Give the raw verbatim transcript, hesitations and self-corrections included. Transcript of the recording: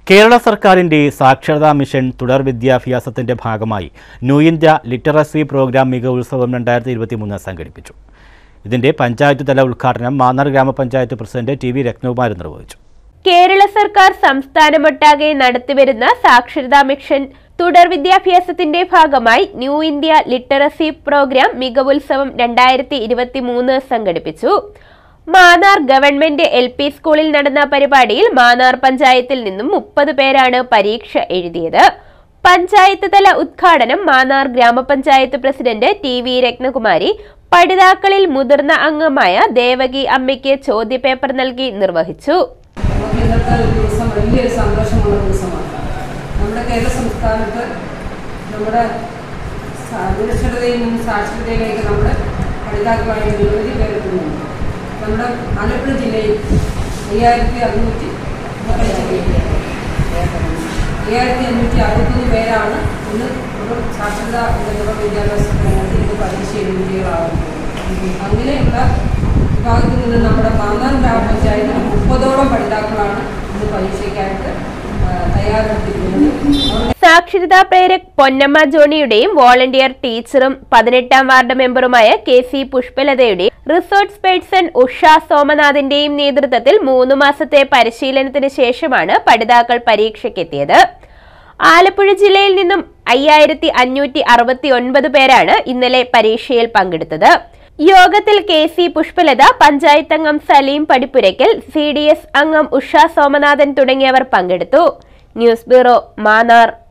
കേരള സർക്കാരിന്റെ സാക്ഷരതാ മിഷൻ തുടർ വിദ്യാഭ്യാസത്തിന്റെ ഭാഗമായി ന്യൂ ഇന്ത്യ ലിറ്ററസി പ്രോഗ്രാം മികവുത്സവം രണ്ടായിരത്തി ഇരുപത്തിമൂന്ന് സംഘടിപ്പിച്ചു. ഇതിന്റെ പഞ്ചായത്ത് തല ഉദ്ഘാടനം Mannar grama panchayat president T V Ratnakumar നിർവഹിച്ചു. കേരള സർക്കാർ സംസ്ഥാനമൊട്ടാകെ നടത്തിവരുന്ന സാക്ഷരതാ മിഷൻ തുടർ വിദ്യാഭ്യാസത്തിന്റെ ഭാഗമായി ന്യൂ ഇന്ത്യ ലിറ്ററസി പ്രോഗ്രാം മികവുത്സവം രണ്ടായിരത്തി ഇരുപത്തിമൂന്ന് സംഘടിപ്പിച്ചു. മാന്നാർ ഗവൺമെന്റ് എൽ പി സ്കൂളിൽ നടന്ന പരിപാടിയിൽ മാന്നാർ പഞ്ചായത്തിൽ നിന്നും മുപ്പത് പേരാണ് പരീക്ഷ എഴുതിയത്. പഞ്ചായത്ത് തല ഉദ്ഘാടനം Mannar grama panchayat president T V Ratnakumari പഠിതാക്കളിൽ മുതിർന്ന അംഗമായ ദേവകി അമ്മയ്ക്ക് ചോദ്യപേപ്പർ നൽകി നിർവഹിച്ചു. നമ്മുടെ കേരള സംസ്ഥാനത്ത് നമ്മുടെ നിരക്ഷരതയും സാക്ഷരതയിലേക്ക് നമ്മുടെ പഠിതാക്കളായ നിരവധി പേരെത്തുന്നുണ്ട്. നമ്മുടെ ആലപ്പുഴ ജില്ലയിൽ അയ്യായിരത്തി അറുന്നൂറ്റി അയ്യായിരത്തി അഞ്ഞൂറ്റി അറുപത്തൊന്ന് പേരാണ് ഇന്ന് സാക്ഷരതാ തുടർ വിദ്യാഭ്യാസ ഇന്ന് പരീക്ഷ എഴുതികളാകുന്നത്. അങ്ങനെയുള്ള വിഭാഗത്തിൽ നിന്ന് നമ്മുടെ മാന്നാർ ഗ്രാമപഞ്ചായത്തിൽ മുപ്പതോളം പഠിതാക്കളാണ് ഇന്ന് പരീക്ഷയ്ക്കായിട്ട് സാക്ഷരതാ പ്രേരക് പൊന്നമ്മ ജോണിയുടെയും വോളണ്ടിയർ ടീച്ചറും പതിനെട്ടാം വാർഡ് മെമ്പറുമായ കെ സി പുഷ്പലതയുടെയും റിസോർട്ട് പേഴ്സൺ ഉഷ സോമനാഥിന്റെയും നേതൃത്വത്തിൽ മൂന്ന് മാസത്തെ പരിശീലനത്തിന് ശേഷമാണ് പഠിതാക്കൾ പരീക്ഷയ്ക്കെത്തിയത്. ആലപ്പുഴ ജില്ലയിൽ നിന്നും അയ്യായിരത്തി അഞ്ഞൂറ്റി അറുപത്തി ഒൻപത് പേരാണ് ഇന്നലെ പരീക്ഷയിൽ പങ്കെടുത്തത്. യോഗത്തിൽ കെ സി പുഷ്പലത, പഞ്ചായത്ത് അംഗം Saleem Padippurakkal, C D S അംഗം ഉഷ സോമനാഥൻ തുടങ്ങിയവർ പങ്കെടുത്തു. News bureau, Mannar.